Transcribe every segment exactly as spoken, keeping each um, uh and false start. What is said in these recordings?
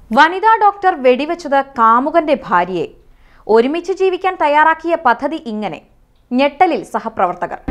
വനിതാ ഡോക്ടർ വെടിവെച്ചത് കാമുകന്റെ ഭാര്യയെ. ഒരുമിച്ച് ജീവിക്കാൻ തയ്യാറാക്കിയ പദ്ധതി ഇങ്ങനെ. ഞെട്ടലിൽ സഹപ്രവർത്തകർ.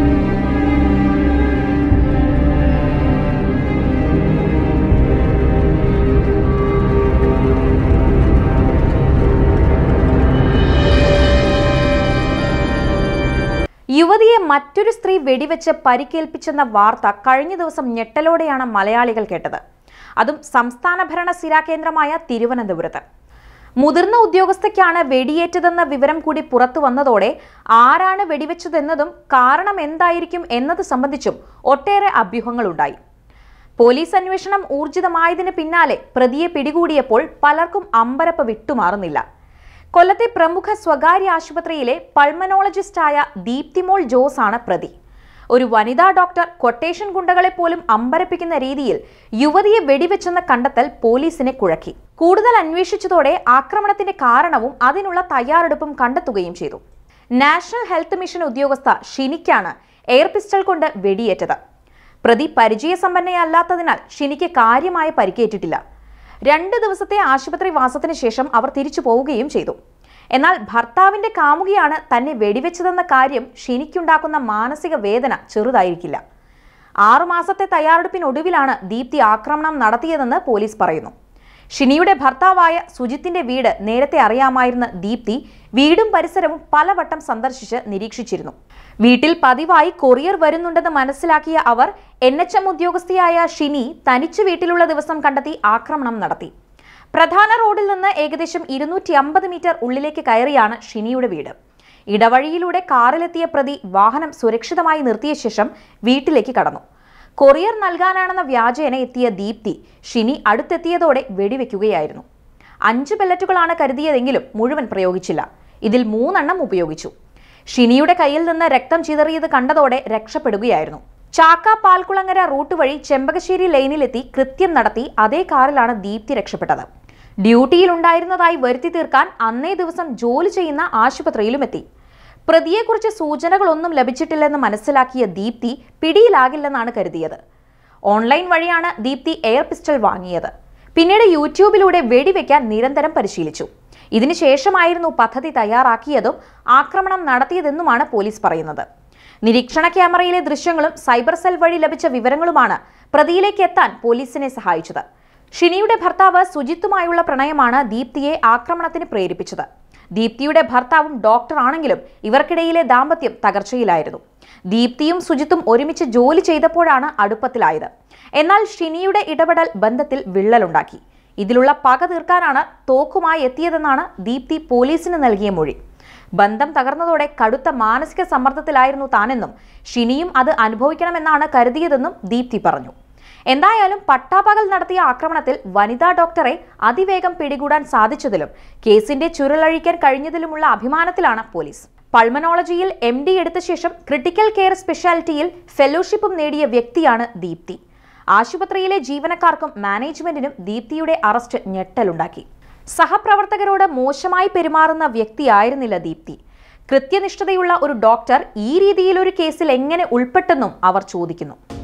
യുവതിയെ മറ്റൊരു സ്ത്രീ വെടിവെച്ച് പരിക്കേൽപ്പിച്ചെന്ന വാർത്ത കഴിഞ്ഞ ദിവസം ഞെട്ടലോടെയാണ് മലയാളികൾ കേട്ടത്. അതും സംസ്ഥാന ഭരണ സ്ഥിരാകേന്ദ്രമായ തിരുവനന്തപുരത്ത്. മുതിർന്ന ഉദ്യോഗസ്ഥയ്ക്കാണ് വെടിയേറ്റതെന്ന വിവരം കൂടി പുറത്തു വന്നതോടെ ആരാണ് വെടിവെച്ചതെന്നതും കാരണം എന്തായിരിക്കും എന്നത് സംബന്ധിച്ചും ഒട്ടേറെ അഭ്യൂഹങ്ങളുണ്ടായി. പോലീസ് അന്വേഷണം ഊർജിതമായതിന് പിന്നാലെ പ്രതിയെ പിടികൂടിയപ്പോൾ പലർക്കും അമ്പരപ്പ് വിട്ടുമാറുന്നില്ല. കൊല്ലത്തെ പ്രമുഖ സ്വകാര്യ ആശുപത്രിയിലെ പൾമനോളജിസ്റ്റായ ദീപ്തിമോൾ ജോസ് ആണ് പ്രതി. ഒരു വനിതാ ഡോക്ടർ ക്വട്ടേഷൻ ഗുണ്ടകളെ പോലും അമ്പരപ്പിക്കുന്ന രീതിയിൽ യുവതിയെ വെടിവെച്ചെന്ന കണ്ടെത്തൽ പോലീസിനെ കുഴക്കി. കൂടുതൽ അന്വേഷിച്ചതോടെ ആക്രമണത്തിന്റെ കാരണവും അതിനുള്ള തയ്യാറെടുപ്പും കണ്ടെത്തുകയും ചെയ്തു. നാഷണൽ ഹെൽത്ത് മിഷൻ ഉദ്യോഗസ്ഥ ഷിനിക്കാണ് എയർ പിസ്റ്റൾ കൊണ്ട് വെടിയേറ്റത്. പ്രതി പരിചയസമ്പന്നയല്ലാത്തതിനാൽ ഷിനിക്ക് കാര്യമായ പരിക്കേറ്റിട്ടില്ല. രണ്ട് ദിവസത്തെ ആശുപത്രി വാസത്തിന് ശേഷം അവർ തിരിച്ചു പോവുകയും ചെയ്തു. എന്നാൽ ഭർത്താവിന്റെ കാമുകിയാണ് തന്നെ വെടിവെച്ചതെന്ന കാര്യം ഷിനിക്കുണ്ടാക്കുന്ന മാനസിക വേദന ചെറുതായിരിക്കില്ല. ആറുമാസത്തെ തയ്യാറെടുപ്പിനൊടുവിലാണ് ദീപ്തി ആക്രമണം നടത്തിയതെന്ന് പോലീസ് പറയുന്നു. ഷിനിയുടെ ഭർത്താവായ സുജിത്തിന്റെ വീട് നേരത്തെ അറിയാമായിരുന്ന ദീപ്തി വീടും പരിസരവും പലവട്ടം സന്ദർശിച്ച് നിരീക്ഷിച്ചിരുന്നു. വീട്ടിൽ പതിവായി കൊറിയർ വരുന്നുണ്ടെന്ന് മനസ്സിലാക്കിയ അവർ എൻ എച്ച് എം ഉദ്യോഗസ്ഥയായ ഷിനി തനിച്ചു വീട്ടിലുള്ള ദിവസം കണ്ടെത്തി ആക്രമണം നടത്തി. പ്രധാന റോഡിൽ നിന്ന് ഏകദേശം ഇരുന്നൂറ്റി അമ്പത് മീറ്റർ ഉള്ളിലേക്ക് കയറിയാണ് ഷിനിയുടെ വീട്. ഇടവഴിയിലൂടെ കാറിലെത്തിയ പ്രതി വാഹനം സുരക്ഷിതമായി നിർത്തിയ ശേഷം വീട്ടിലേക്ക് കടന്നു. കൊറിയർ നൽകാനാണെന്ന വ്യാജേന എത്തിയ ദീപ്തി ഷിനി അടുത്തെത്തിയതോടെ വെടിവെക്കുകയായിരുന്നു. അഞ്ച് പെല്ലറ്റുകളാണ് കരുതിയതെങ്കിലും മുഴുവൻ പ്രയോഗിച്ചില്ല. ഇതിൽ മൂന്നെണ്ണം ഉപയോഗിച്ചു. ഷിനിയുടെ കയ്യിൽ നിന്ന് രക്തം ചിതറിയത് കണ്ടതോടെ രക്ഷപ്പെടുകയായിരുന്നു. ചാക്ക പാൽക്കുളങ്ങര റൂട്ട് വഴി ചെമ്പകശ്ശേരി ലൈനിലെത്തി കൃത്യം നടത്തി അതേ കാറിലാണ് ദീപ്തി രക്ഷപ്പെട്ടത്. ഡ്യൂട്ടിയിലുണ്ടായിരുന്നതായി വരുത്തി തീർക്കാൻ അന്നേ ദിവസം ജോലി ചെയ്യുന്ന ആശുപത്രിയിലുമെത്തി. പ്രതിയെക്കുറിച്ച് സൂചനകളൊന്നും ലഭിച്ചിട്ടില്ലെന്ന് മനസ്സിലാക്കിയ ദീപ്തി പിടിയിലാകില്ലെന്നാണ് കരുതിയത്. ഓൺലൈൻ വഴിയാണ് ദീപ്തി എയർ പിസ്റ്റൾ വാങ്ങിയത്. പിന്നീട് യൂട്യൂബിലൂടെ വെടിവെക്കാൻ നിരന്തരം പരിശീലിച്ചു. ഇതിനുശേഷമായിരുന്നു പദ്ധതി തയ്യാറാക്കിയതും ആക്രമണം നടത്തിയതെന്നുമാണ് പോലീസ് പറയുന്നത്. നിരീക്ഷണ ക്യാമറയിലെ ദൃശ്യങ്ങളും സൈബർ സെൽ വഴി ലഭിച്ച വിവരങ്ങളുമാണ് പ്രതിയിലേക്ക് എത്താൻ പോലീസിനെ സഹായിച്ചത്. ഷിനിയുടെ ഭർത്താവ് സുജിത്തുമായുള്ള പ്രണയമാണ് ദീപ്തിയെ ആക്രമണത്തിന് പ്രേരിപ്പിച്ചത്. ദീപ്തിയുടെ ഭർത്താവും ഡോക്ടർ ആണെങ്കിലും ഇവർക്കിടയിലെ ദാമ്പത്യം തകർച്ചയിലായിരുന്നു. ദീപ്തിയും സുജിത്തും ഒരുമിച്ച് ജോലി ചെയ്തപ്പോഴാണ് അടുപ്പത്തിലായത്. എന്നാൽ ഷിനിയുടെ ഇടപെടൽ ബന്ധത്തിൽ വിള്ളലുണ്ടാക്കി. ഇതിലുള്ള പക തീർക്കാനാണ് തോക്കുമായി എത്തിയതെന്നാണ് ദീപ്തി പോലീസിന് നൽകിയ മൊഴി. ബന്ധം തകർന്നതോടെ കടുത്ത മാനസിക സമ്മർദ്ദത്തിലായിരുന്നു താനെന്നും ഷിനിയും അത് അനുഭവിക്കണമെന്നാണ് കരുതിയതെന്നും ദീപ്തി പറഞ്ഞു. എന്തായാലും പട്ടാപകൽ നടത്തിയ ആക്രമണത്തിൽ വനിതാ ഡോക്ടറെ അതിവേഗം പിടികൂടാൻ സാധിച്ചതിലും കേസിന്റെ ചുരുളഴിക്കാൻ കഴിഞ്ഞതിലുമുള്ള അഭിമാനത്തിലാണ് പോലീസ്. പൾമനോളജിയിൽ എം ഡി എടുത്ത ശേഷം ക്രിട്ടിക്കൽ കെയർ സ്പെഷ്യാലിറ്റിയിൽ ഫെലോഷിപ്പും നേടിയ വ്യക്തിയാണ് ദീപ്തി. ആശുപത്രിയിലെ ജീവനക്കാർക്കും മാനേജ്മെന്റിനും ദീപ്തിയുടെ അറസ്റ്റ് ഞെട്ടലുണ്ടാക്കി. സഹപ്രവർത്തകരോട് മോശമായി പെരുമാറുന്ന വ്യക്തിയായിരുന്നില്ല ദീപ്തി. കൃത്യനിഷ്ഠതയുള്ള ഒരു ഡോക്ടർ ഈ രീതിയിലൊരു കേസിൽ എങ്ങനെ ഉൾപ്പെട്ടെന്നും അവർ ചോദിക്കുന്നു.